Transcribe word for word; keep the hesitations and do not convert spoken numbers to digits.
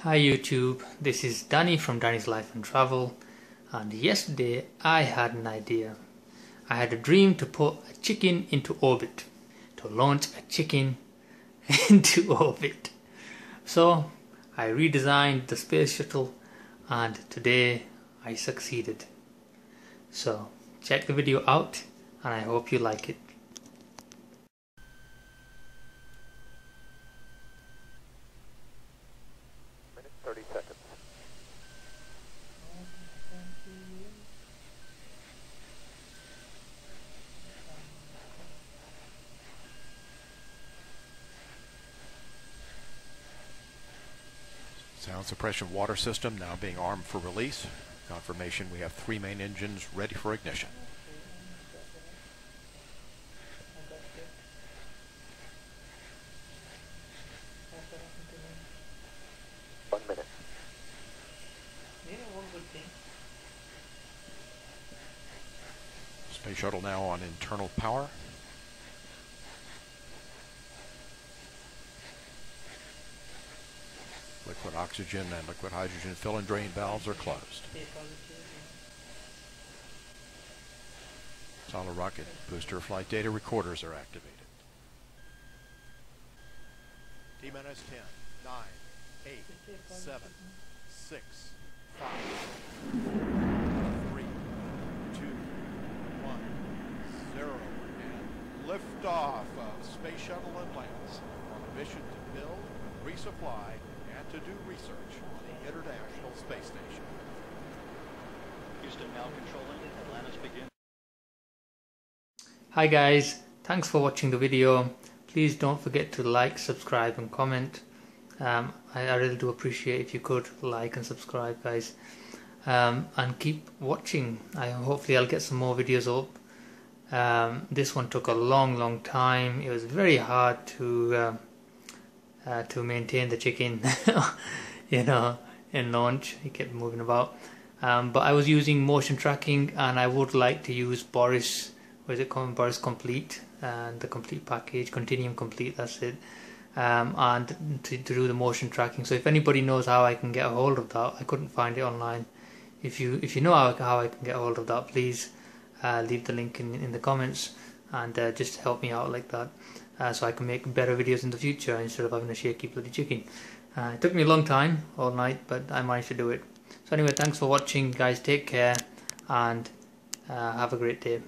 Hi YouTube, this is Danny from Danny's Life and Travel, and yesterday I had an idea. I had a dream to put a chicken into orbit, to launch a chicken into orbit. So I redesigned the space shuttle and today I succeeded. So check the video out and I hope you like it. thirty seconds. Sound suppression water system now being armed for release. Confirmation we have three main engines ready for ignition. One minute. Space shuttle now on internal power. Liquid oxygen and liquid hydrogen fill and drain valves are closed. Solid rocket booster flight data recorders are activated. T minus ten, nine, eight, seven, six, five, three, two, one, zero, and liftoff of Space Shuttle Atlantis on a mission to build, resupply, and to do research on the International Space Station. Houston now controlling. Atlantis begins. Hi guys, thanks for watching the video. Please don't forget to like, subscribe and comment. Um, I, I really do appreciate if you could like and subscribe, guys. Um, and keep watching. I hopefully I'll get some more videos up. Um, this one took a long long time. It was very hard to uh, uh, to maintain the chicken you know, in launch. He kept moving about, um, but I was using motion tracking, and I would like to use Boris, what is it called, Boris Complete, and the complete package, Continuum Complete, that's it, um, and to, to do the motion tracking. So if anybody knows how I can get a hold of that, I couldn't find it online. If you if you know how, how I can get a hold of that, please uh, leave the link in, in the comments, and uh, just help me out like that, uh, so I can make better videos in the future instead of having a shaky bloody chicken. Uh, it took me a long time, all night, but I managed to do it. So anyway, thanks for watching guys, take care, and uh, have a great day.